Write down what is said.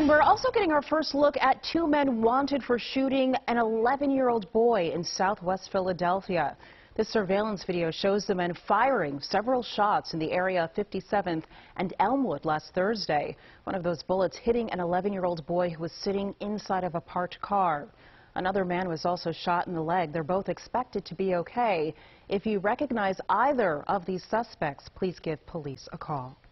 And we're also getting our first look at two men wanted for shooting an 11-year-old boy in southwest Philadelphia. This surveillance video shows the men firing several shots in the area of 57th and Elmwood last Thursday. One of those bullets hitting an 11-year-old boy who was sitting inside of a parked car. Another man was also shot in the leg. They're both expected to be okay. If you recognize either of these suspects, please give police a call.